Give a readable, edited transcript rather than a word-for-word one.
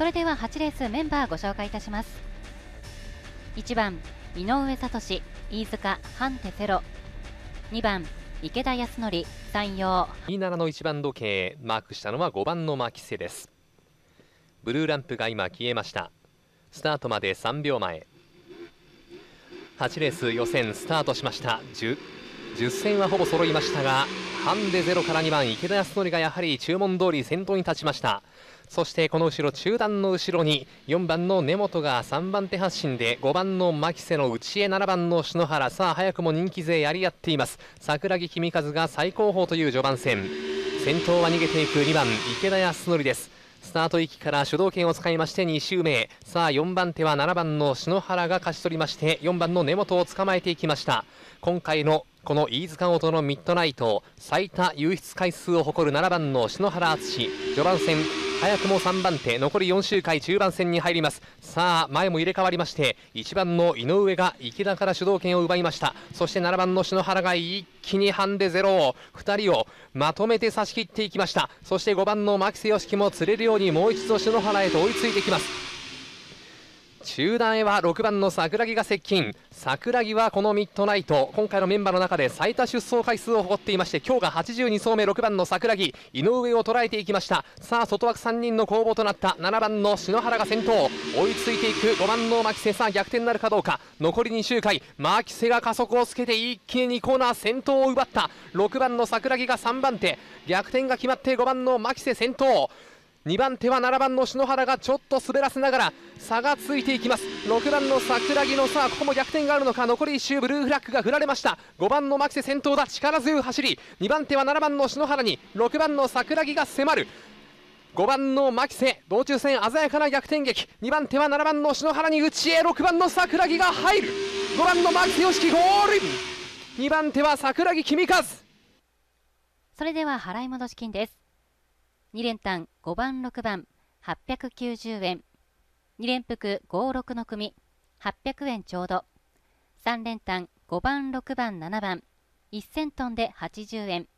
それでは8レースメンバーご紹介いたします。1番井上聡、飯塚ハンテセロ。2番池田康則、山陽。 27の1番時計マークしたのは5番の牧瀬です。ブルーランプが今消えました。スタートまで3秒前。8レース予選スタートしました。10戦はほぼ揃いましたが、ハンデ0から2番池田康則がやはり注文通り先頭に立ちました。そしてこの後ろ、中段の後ろに4番の根本が3番手発進で、5番の牧瀬の内へ7番の篠原、さあ早くも人気勢やり合っています。桜木君和が最高峰という序盤戦。先頭は逃げていく2番池田康則です。スタート域から主導権を使いまして2周目、さあ4番手は7番の篠原が勝ち取りまして、4番の根本を捕まえていきました。今回のこの飯塚音のミッドナイト、最多優出回数を誇る7番の篠原敦、序盤戦早くも3番手、残り4周回中盤戦に入ります。さあ前も入れ替わりまして、1番の井上が池田から主導権を奪いました。そして7番の篠原が一気にハンデ0を2人をまとめて差し切っていきました。そして5番の牧瀬良樹も釣れるようにもう一度篠原へと追いついてきます。中段へは6番の桜木が接近。桜木はこのミッドナイト、今回のメンバーの中で最多出走回数を誇っていまして、今日が82走目、6番の桜木、井上を捉えていきました。さあ外枠3人の攻防となった7番の篠原が先頭、追いついていく5番の牧瀬。さあ逆転なるかどうか。残り2周回、牧瀬が加速をつけて一気に2コーナー先頭を奪った。6番の桜木が3番手、逆転が決まって5番の牧瀬先頭。2番手は7番の篠原がちょっと滑らせながら差がついていきます。6番の桜木の、さあここも逆転があるのか。残り1周ブルーフラッグが振られました。5番の牧瀬先頭だ、力強い走り。2番手は7番の篠原に6番の桜木が迫る。5番の牧瀬、道中戦鮮やかな逆転劇。2番手は7番の篠原に内へ6番の桜木が入る。5番の牧瀬良樹ゴール。2番手は桜木君和。 それでは払い戻し金です。2連単5番6番890円、2連複56の組800円ちょうど、3連単5番6番7番1000トンで80円、